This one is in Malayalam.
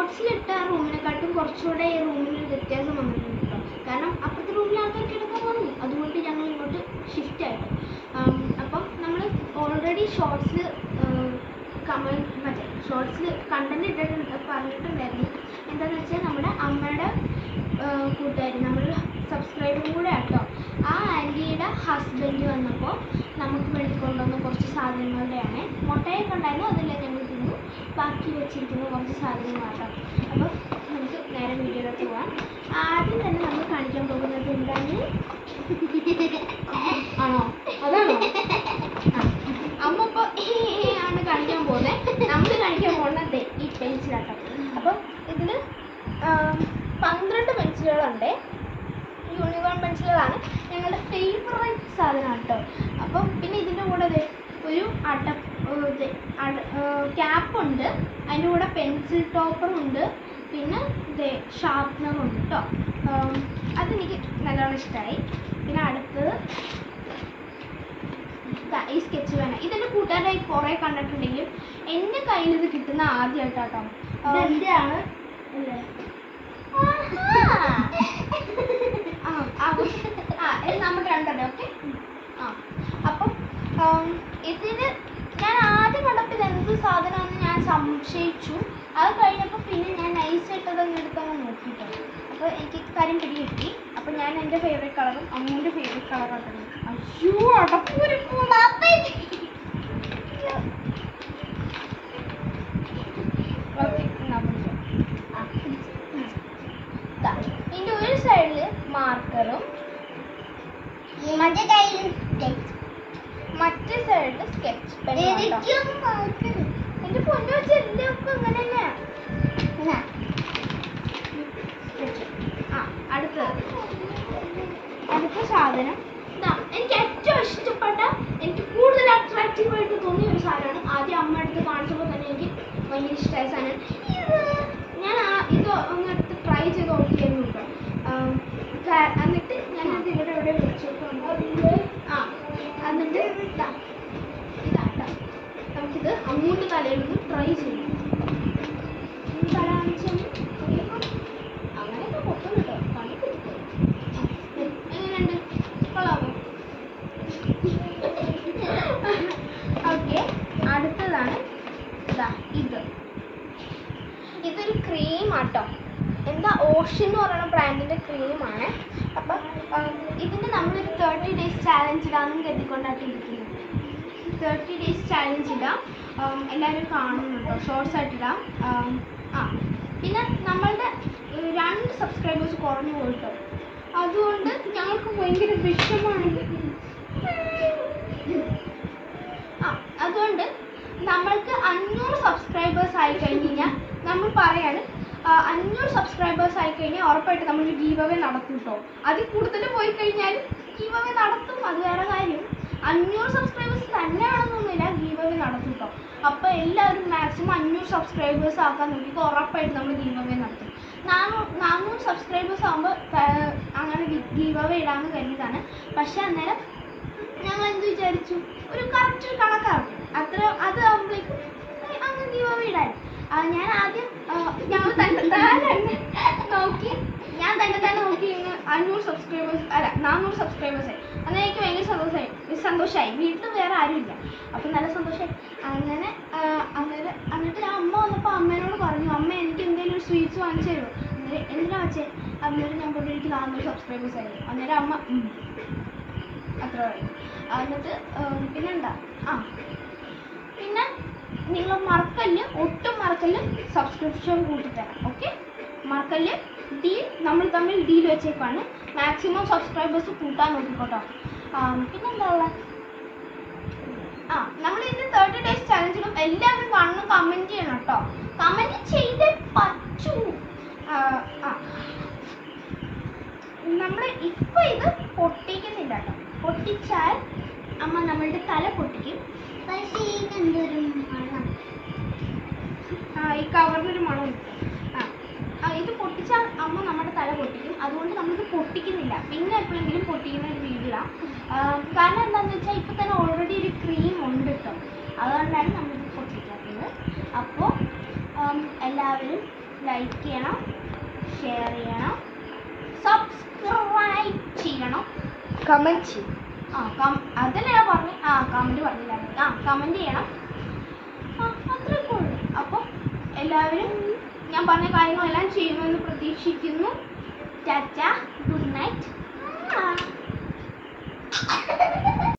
ഷോർട്സിലിട്ട റൂമിനെക്കാട്ടും കുറച്ചുകൂടെ ഈ റൂമിന് വ്യത്യാസം വന്നിട്ടുണ്ട് കേട്ടോ. കാരണം അപ്പുറത്തെ റൂമിൽ ആൾക്കാർ കിടക്കാൻ വന്നു, അതുകൊണ്ട് ഞങ്ങൾ ഇങ്ങോട്ട് ഷിഫ്റ്റ് ആയിട്ട്. അപ്പം നമ്മൾ ഓൾറെഡി ഷോർട്സിൽ മറ്റേ ഷോർട്സിൽ കണ്ടന്റ് പറഞ്ഞിട്ടുണ്ടായിരുന്നു. എന്താണെന്ന് വെച്ചാൽ നമ്മുടെ അമ്മയുടെ കൂട്ടുകാരി, നമ്മുടെ സബ്സ്ക്രൈബറും കൂടെ ആട്ടോ. ആ ആൻറ്റിയുടെ ഹസ്ബൻഡ് വന്നപ്പോൾ നമുക്ക് മേടിക്കൊണ്ടുവന്ന കുറച്ച് സാധനങ്ങളുടെയാണ്. മുട്ടയൊക്കെ ഉണ്ടായിരുന്നു, അതെല്ലാം ഞങ്ങൾ തിന്നു. ബാക്കി വെച്ചിരിക്കുന്ന കുറച്ച് സാധനങ്ങളാട്ടോ. അപ്പോൾ നമുക്ക് നേരെ വീഡിയോയിലോട്ട് പോകാം. ആദ്യം തന്നെ നമ്മൾ കാണിക്കാൻ പോകുന്നത് എന്താണ്? ആണോ? അതാണോ? അമ്മ ഇപ്പോൾ ആണ് കാണിക്കാൻ പോകുന്നത്. നമ്മൾ കാണിക്കാൻ പോകുന്നത് ഈ പെൻസിലാട്ടോ. അപ്പം ഇതിൽ 12 പെൻസിലുകളുണ്ട്. യൂണിക്കോൺ പെൻസിലുകളാണ് ഞങ്ങളുടെ ഫേവറേറ്റ് സാധനമാണ് കേട്ടോ. അപ്പം പിന്നെ ഇതിൻ്റെ കൂടെ ഒരു ക്യാപ്പുണ്ട്, അതിൻ്റെ കൂടെ പെൻസിൽ ടോപ്പറുണ്ട്, പിന്നെ ഷാർപ്നറുണ്ട് കേട്ടോ. അതെനിക്ക് നല്ലോണം ഇഷ്ടമായി. പിന്നെ അടുത്തത് ഈ സ്കെച്ച് പേന. ഇതെൻ്റെ കൂട്ടുകാരായി കുറേ കണ്ടിട്ടുണ്ടെങ്കിലും എൻ്റെ കയ്യിൽ ഇത് കിട്ടുന്ന ആദ്യമായിട്ടാട്ടോ. എന്റെയാണ് അല്ലേ? ഇത് നമുക്ക് രണ്ടല്ലേ? ഓക്കെ. അപ്പം ഇതിന് ഞാൻ ആദ്യം കണ്ടപ്പോൾ ഇത് എന്ത് സാധനമാണെന്ന് ഞാൻ സംശയിച്ചു. അത് കഴിഞ്ഞപ്പോൾ പിന്നെ ഞാൻ നൈസായിട്ടത് എടുക്കാൻ നോക്കിയിട്ടോ. അപ്പോൾ എനിക്ക് കാര്യം പിടികിട്ടി. അപ്പോൾ ഞാൻ എൻ്റെ ഫേവറേറ്റ് കളറും അമ്മൂൻ്റെ ഫേവറേറ്റ് കളറാണ്. അയ്യോ അടപ്പൂരി ഓക്കെ. ഇതിൻ്റെ ഒരു സൈഡിൽ മാർക്കറും മറ്റേ കയ്യിൽ മറ്റേ സൈഡിൽ സ്കെച്ച് പെൻ. എന്റെ പൊന്നു വെച്ച് എല്ലാവർക്കും അങ്ങനെ തന്നെയാ. അടുത്ത സാധനം എനിക്ക് ഏറ്റവും ഇഷ്ടപ്പെട്ട, എനിക്ക് കൂടുതൽ അട്രാക്റ്റീവായിട്ട് തോന്നിയ ഒരു സാധനമാണ്. ആദ്യം അമ്മ അടുത്ത് കാണിച്ചപ്പോൾ തന്നെ എനിക്ക് ഭയങ്കര ഇഷ്ടമായ സാധനം ഞാൻ ഇത് ഒന്ന് എടുത്ത് ട്രൈ ചെയ്ത് നോക്കിയായിരുന്നു കേട്ടോ. എന്നിട്ട് ഞാനത് ഇവിടെ എവിടെ വെച്ചിട്ടുണ്ട്. എന്നിട്ട് ഇതാട്ടോ, നമുക്കിത് അമ്മൂൻ്റെ തലയിൽ നിന്ന് ട്രൈ ചെയ്യും. അങ്ങനെയൊക്കെ പൊട്ടും കേട്ടോ, പണി കിട്ടും. എങ്ങനെയുണ്ട്? കൊള്ളാമോ? ഓക്കെ. അടുത്തതാണ് ഇതൊരു ക്രീമാട്ടോ. എന്താ ഓഷ്യൻ എന്ന് പറയുന്ന ബ്രാൻഡിൻ്റെ ക്രീമാണ്. അപ്പം ഇതിന് നമ്മളൊരു 30 days ചാലഞ്ച് ഇടാമെന്നും കരുതിക്കൊണ്ടായിട്ട് ഇരിക്കുന്നത്. 30 days ചാലഞ്ച് ഇടാം, എല്ലാവരും കാണുന്നുണ്ടോ? ഷോർട്സ് ആയിട്ടിടാം. പിന്നെ നമ്മളുടെ 2 സബ്സ്ക്രൈബേഴ്സ് കുറഞ്ഞു പോയിട്ടോ. അതുകൊണ്ട് ഞങ്ങൾക്ക് ഭയങ്കര വിഷമാണ്. അതുകൊണ്ട് നമ്മൾക്ക് 500 സബ്സ്ക്രൈബേഴ്സ് ആയി കഴിഞ്ഞ് കഴിഞ്ഞാൽ നമ്മൾ പറയാണ് 500 സബ്സ്ക്രൈബേഴ്സ് ആയി കഴിഞ്ഞാൽ ഉറപ്പായിട്ട് നമ്മൾ ഗീവ് അവേ നടത്തും കേട്ടോ. അതിൽ കൂടുതൽ പോയി കഴിഞ്ഞാൽ ഗീവ് അവേ നടത്തും, അത് വേറെ കാര്യം. 500 സബ്സ്ക്രൈബേഴ്സ് തന്നെയാണെന്നൊന്നുമില്ല, ഗീവ് അവേ നടത്തും കേട്ടോ. അപ്പോൾ എല്ലാവരും മാക്സിമം 500 സബ്സ്ക്രൈബേഴ്സ് ആക്കാൻ നോക്കിയിട്ട് ഉറപ്പായിട്ട് നമ്മൾ ഗീവ് അവേ നടത്തും. 400 സബ്സ്ക്രൈബേഴ്സ് ആകുമ്പോൾ അങ്ങനെ ഗീവ് അവേ ഇടാമെന്ന് കരുതിയതാണ്. പക്ഷെ അന്നേരം ഞങ്ങൾ എന്ത് വിചാരിച്ചു, ഒരു കറക്റ്റ് കണക്കാക്കും അത്ര, അത് ആകുമ്പോഴേക്കും അങ്ങ് ഗീവ് അവേ ഇടാൻ. ഞാൻ ആദ്യം ഞങ്ങൾ തന്നെ നോക്കി 500 സബ്സ്ക്രൈബേഴ്സ് അല്ല 400 സബ്സ്ക്രൈബേഴ്സായി. അന്നേരം എനിക്ക് ഭയങ്കര സന്തോഷമായി. വീട്ടിൽ വേറെ ആരുമില്ല, അപ്പം നല്ല സന്തോഷമായി. അങ്ങനെ എന്നിട്ട് ഞാൻ അമ്മ വന്നപ്പോൾ അമ്മേനോട് പറഞ്ഞു, അമ്മ എനിക്ക് എന്തെങ്കിലും ഒരു സ്വീറ്റ്സ് വാങ്ങിച്ചു തരുമോ? എന്തിനാ വെച്ചേ? അന്നേരം ഞാൻ പറഞ്ഞു എനിക്ക് 400 സബ്സ്ക്രൈബേഴ്സ് ആയിരുന്നു. അന്നേരം അമ്മ അത്ര പറയും. എന്നിട്ട് പിന്നെന്താ, പിന്നെ നിങ്ങൾ മറക്കല്ല്, ഒട്ടും മറക്കല്ല്, സബ്സ്ക്രിപ്ഷൻ കൂട്ടിത്തരാം. ഓക്കെ, മറക്കല്ല്. ഡീൽ നമ്മൾ തമ്മിൽ ഡീൽ വെച്ചേക്കാണ്. മാക്സിമം സബ്സ്ക്രൈബേഴ്സ് കൂട്ടാൻ നോക്കിക്കോട്ടോ. പിന്നെന്താ ഉള്ളത്? നമ്മൾ ഇന്ന് 30 days ചലഞ്ചിലും എല്ലാവരും കാണണം, കമൻറ്റ് ചെയ്യണം കേട്ടോ. കമൻറ്റ് ചെയ്തേ പറ്റൂ. നമ്മൾ ഇപ്പോൾ ഇത് പൊട്ടിക്കുന്നില്ല കേട്ടോ. പൊട്ടിച്ചാൽ അമ്മ നമ്മളുടെ തല പൊട്ടിക്കും. പക്ഷേ ഇതെന്തൊരു മണം. ഈ കവറിനൊരു മണം കിട്ടും. ഇത് പൊട്ടിച്ചാൽ അമ്മ നമ്മുടെ തല പൊട്ടിക്കും. അതുകൊണ്ട് നമ്മളിത് പൊട്ടിക്കുന്നില്ല. പിന്നെ എപ്പോഴെങ്കിലും പൊട്ടിക്കുന്ന ഒരു വീഡിയോ. കാരണം എന്താണെന്ന് വെച്ചാൽ ഇപ്പോൾ തന്നെ ഓൾറെഡി ഒരു ക്രീം ഉണ്ട് കേട്ടോ. അതുകൊണ്ടാണ് നമ്മളിത് പൊട്ടിക്കാത്തത്. അപ്പോൾ എല്ലാവരും ലൈക്ക് ചെയ്യണം, ഷെയർ ചെയ്യണം, സബ്സ്ക്രൈബ് ചെയ്യണം, കമന്റ് ചെയ്യും. അതല്ലേ ഞാൻ പറഞ്ഞു. കമന്റ് പറഞ്ഞില്ല. കമന്റ് ചെയ്യണം. അത്രയൊക്കെ ഉള്ളു. അപ്പോൾ എല്ലാവരും ഞാൻ പറഞ്ഞ കാര്യങ്ങളെല്ലാം ചെയ്യുമെന്ന് പ്രതീക്ഷിക്കുന്നു. Tata, good night.